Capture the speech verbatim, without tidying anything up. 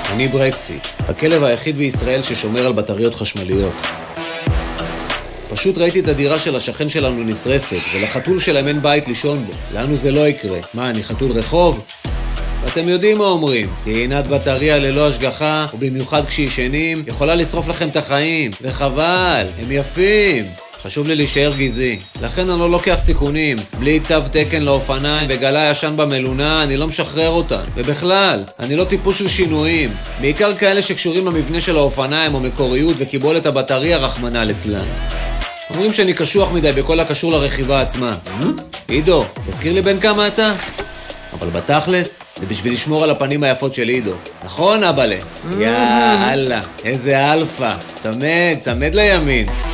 אני ברקסי, הכלב היחיד בישראל ששומר על בטריות חשמליות. פשוט ראיתי את הדירה של השכן שלנו נשרפת, ולחתול שלהם אין בית לישון בו. לנו זה לא יקרה. מה, אני חתול רחוב? ואתם יודעים מה אומרים, טעינת בטריה ללא השגחה, ובמיוחד כשישנים, יכולה לשרוף לכם את החיים. וחבל, הם יפים. חשוב לי להישאר גזעי. לכן אני לא לוקח סיכונים. בלי תו תקן לאופניים וגלה ישן במלונה, אני לא משחרר אותן. ובכלל, אני לא טיפוס של שינויים. בעיקר כאלה שקשורים למבנה של האופניים או מקוריות וקיבולת הבטריה רחמנא ליצלן. אומרים שאני קשוח מדי בכל הקשור לרכיבה עצמה. עידו, תזכיר לי בין כמה אתה? אבל בתכלס, זה בשביל לשמור על הפנים היפות של עידו. נכון, אבאלה? יאללה, איזה אלפה. צמד, צמד לימין.